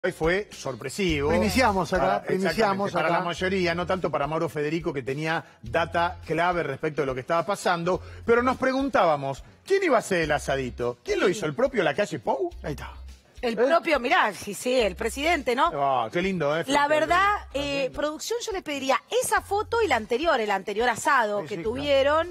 Fue sorpresivo. Iniciamos acá, para la mayoría, no tanto para Mauro Federico, que tenía data clave respecto de lo que estaba pasando, pero nos preguntábamos, ¿quién iba a hacer el asadito? ¿Quién lo hizo? ¿El propio Lacalle Pou? Ahí está. El propio, mirá, sí, el presidente, ¿no? Ah, qué lindo, ¿eh? La verdad, producción, yo les pediría esa foto y la anterior, el anterior asado que tuvieron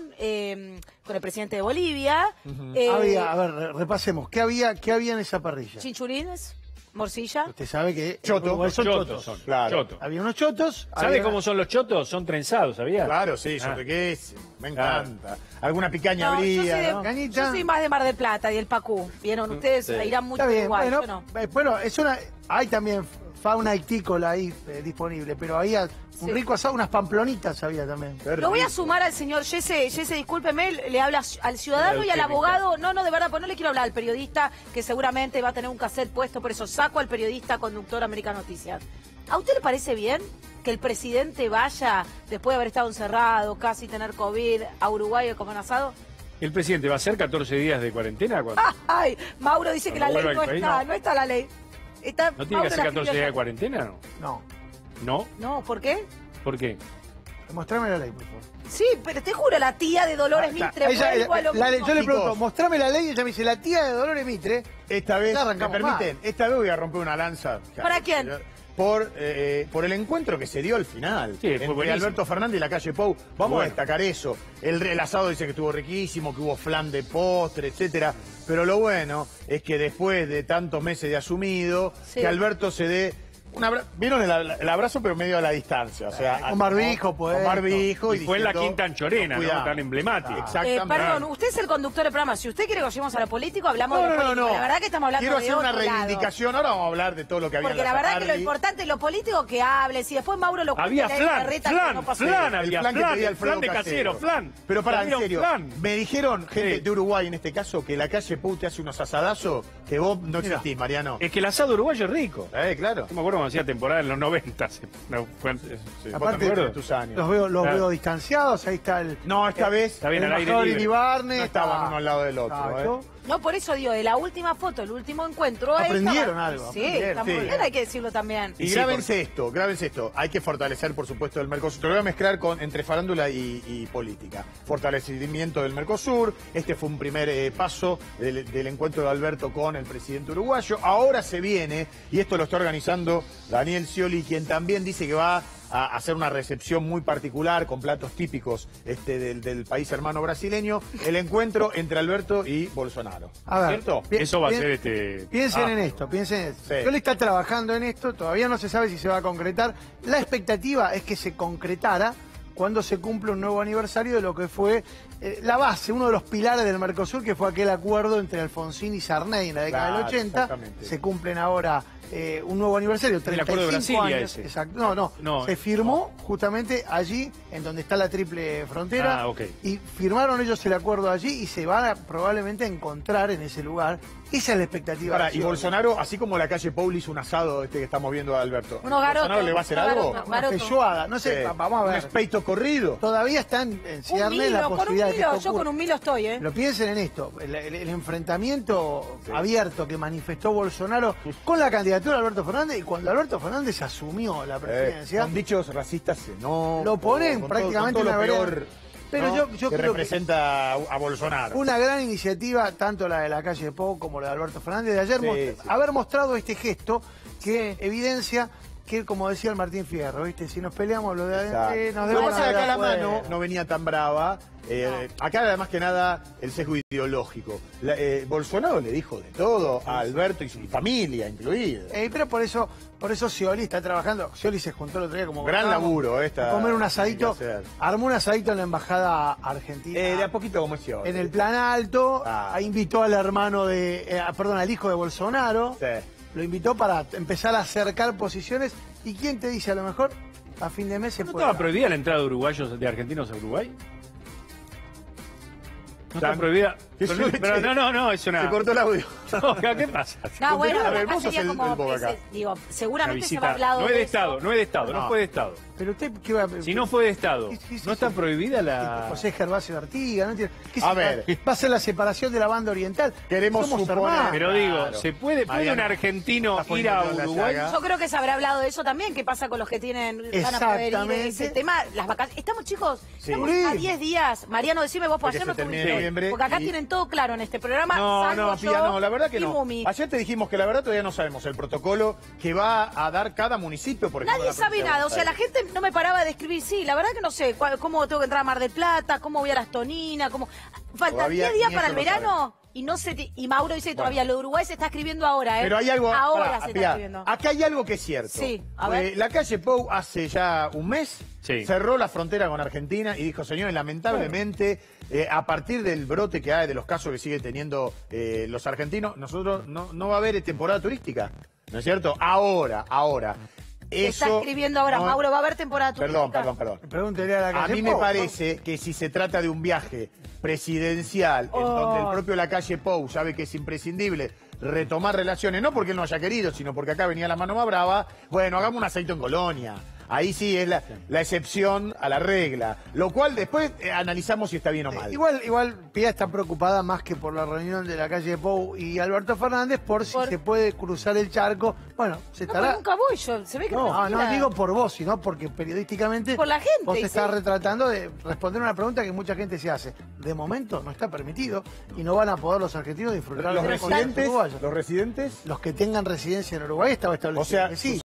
con el presidente de Bolivia. Había, a ver, repasemos, ¿qué había en esa parrilla? Chinchulines, morcilla. Usted sabe que chotos. Son chotos. Son, claro. Chotos. Había unos chotos. ¿Sabe cómo son los chotos? Son trenzados, ¿sabía? Claro, sí, sortequísimo. Me encanta. Alguna picaña No, habría, yo ¿no? yo soy más de Mar del Plata y el Pacú. ¿Vieron? Ustedes irán mucho Está bien, igual, bueno, yo no. bueno, es una, hay también fauna ictícola ahí disponible, pero había un rico asado, unas pamplonitas había también. Lo voy a sumar al señor Jesse, discúlpeme, le habla al ciudadano y al abogado. No, de verdad, pues no le quiero hablar al periodista, que seguramente va a tener un cassette puesto, por eso saco al periodista conductor América Noticias. ¿A usted le parece bien que el presidente vaya, después de haber estado encerrado, casi tener COVID, a Uruguay a comer asado? ¿El presidente va a hacer 14 días de cuarentena? Ay, Mauro dice que la ley no está la ley. ¿No tiene que hacer 14 días de cuarentena? No. ¿No? No, ¿por qué? ¿Por qué? Mostrame la ley, por favor. Sí, pero te juro, la tía de Dolores Mitre vuelvo a lo mismo. Yo le pregunto, mostrame la ley y ella me dice, la tía de Dolores Mitre. Esta vez, ¿me permiten? Esta vez voy a romper una lanza. ¿Para quién? Por el encuentro que se dio al final entre Alberto Fernández y Lacalle Pou. Vamos a destacar eso. El asado dice que estuvo riquísimo, que hubo flan de postre, etcétera. Pero lo bueno es que después de tantos meses de asumido, que Alberto se dé vieron el abrazo, pero medio a la distancia. O sea, con barbijo, pues. Con barbijo. Y fue en la Quinta Anchorena, ¿no? Tan emblemática. Exactamente. Perdón, usted es el conductor del programa. Si usted quiere que vayamos a lo político, hablamos de lo político. No. La verdad que estamos hablando Quiero de hacer una otro reivindicación. lado. Ahora vamos a hablar de todo lo que había Porque en la verdad que lo importante es lo político que hable. Si después Mauro lo había flan el flan de casero, flan. Pero para, en serio, me dijeron, gente de Uruguay en este caso, que Lacalle Pou te hace unos asadazos que vos no existís, Mariano. Es que el asado uruguayo es rico. Claro. Yo me acuerdo cuando hacía temporada en los 90. Aparte de tus años. Los veo distanciados, ahí está el... No, esta vez está bien al aire libre. No estaban uno al lado del otro. No, por eso digo, de la última foto, el último encuentro... Aprendieron algo. Sí, está muy bien, hay que decirlo también. Y grábense esto. Hay que fortalecer, por supuesto, el Mercosur. Te lo voy a mezclar entre farándula y política. Fortalecimiento del Mercosur. Este fue un primer paso del encuentro de Alberto con el presidente uruguayo. Ahora se viene, y esto lo está organizando Daniel Scioli, quien también dice que va a hacer una recepción muy particular con platos típicos del país hermano brasileño, el encuentro entre Alberto y Bolsonaro. A ver, ¿cierto? Eso va a ser Piensen en esto. Sí. Él está trabajando en esto, todavía no se sabe si se va a concretar. La expectativa es que se concretara cuando se cumple un nuevo aniversario de lo que fue la base, uno de los pilares del Mercosur, que fue aquel acuerdo entre Alfonsín y Sarney en la década del 80. Se cumplen ahora un nuevo aniversario, 35 el acuerdo de Brasilia años. ese. Exacto. No. Se firmó justamente allí, en donde está la triple frontera. Y firmaron ellos el acuerdo allí y se van a probablemente a encontrar en ese lugar. Esa es la expectativa. Y Bolsonaro, así como Lacalle Pou hizo un asado que estamos viendo a Alberto. Unos garotos. ¿Bolsonaro le va a hacer algo? Una feijoada, no sé, vamos a ver. ¿Un espeito corrido? Todavía están en ciernes la posibilidad de que esto yo con un Milo estoy, Pero piensen en esto, el enfrentamiento abierto que manifestó Bolsonaro con la candidatura de Alberto Fernández, y cuando Alberto Fernández asumió la presidencia... Con dichos racistas no... Lo ponen prácticamente una peor... Pero yo que creo representa a Bolsonaro. Una gran iniciativa, tanto la de Lacalle Pou como la de Alberto Fernández, de ayer haber mostrado este gesto que evidencia que, como decía el Martín Fierro, ¿viste? Si nos peleamos lo de adentro, nos debemos acá la mano no venía tan brava. Acá, además que nada, el sesgo ideológico. Bolsonaro le dijo de todo a Alberto y su familia incluida. Pero por eso Scioli está trabajando. Scioli se juntó el otro día como... Gran laburo a comer un asadito. Armó un asadito en la embajada argentina. De a poquito como Scioli. En el plan alto. Invitó al hermano al hijo de Bolsonaro. Lo invitó para empezar a acercar posiciones. ¿Y quién te dice? A lo mejor a fin de mes se puede... ¿No estaba prohibida la entrada de uruguayos, de argentinos a Uruguay? ¿No está prohibida? Pero no, es una... Se cortó el audio. ¿Qué pasa? No, bueno, A ver, acá vos sos sería el como, Bogacá. digo, Una seguramente se visita. habrá hablado No es de de Estado, eso. no es de Estado, No. no fue de Estado. Pero usted, ¿qué va a Si no fue de Estado, Sí, ¿no está prohibida la...? José Gervasio Artigas, ¿no entiendo? ¿Qué A se- ver. Va a ser la separación de la banda oriental. Queremos Somos suponer- hermanos. Pero digo, Claro. ¿puede un Mariano, argentino está ir a poniendo la Uruguay? llaga. Yo creo que se habrá hablado de eso también, qué pasa con los que tienen van a poder ir, Exactamente. ese tema, las vacaciones. Estamos, chicos, Sí. estamos a 10 días. Mariano, decime vos, por De que ayer no se termine tuviste. noviembre Porque acá y- tienen todo claro en este programa. No, salvo no, yo Pía, no, la verdad que y no. Mumi. Ayer te dijimos que la verdad todavía no sabemos el protocolo que va a dar cada municipio, por ejemplo. Nadie la sabe provincia de nada, o Buenos sea, la Aires. gente no me paraba de escribir, sí, la verdad que no sé cómo tengo que entrar a Mar del Plata, cómo voy a las Toninas, cómo... Faltan Todavía 10 días ni para eso el lo verano y no se y Mauro dice todavía, lo de Uruguay se está escribiendo ahora, ¿eh? Pero hay algo. Ahora pará, se Pía, está escribiendo. acá hay algo que es cierto. Sí, a ver. La calle Pou hace ya un mes Sí. cerró la frontera con Argentina y dijo, señores, lamentablemente, a partir del brote que hay, de los casos que sigue teniendo los argentinos, nosotros no va a haber temporada turística. ¿No es cierto? Ahora. Se está escribiendo ahora, no- Mauro, va a haber temporada turística. Perdón. Pregúntele a la A calle mí me Pou. parece que si se trata de un viaje presidencial, en donde el propio Lacalle Pou sabe que es imprescindible retomar relaciones, no porque él no haya querido, sino porque acá venía la mano más brava, bueno, hagamos un aceite en Colonia. Ahí sí es la excepción a la regla, lo cual después analizamos si está bien o mal. Igual Pía está preocupada más que por la reunión de la calle Pou y Alberto Fernández por si se puede cruzar el charco. Bueno, se No, estará... pues nunca voy yo, se ve que No digo por vos, sino porque periodísticamente Por la gente, vos te estás sí. retratando de responder una pregunta que mucha gente se hace. De momento no está permitido y no van a poder los argentinos disfrutar Los de residentes, uruguayos. los residentes, Los que tengan residencia en Uruguay estaba establecido o sea, que sí.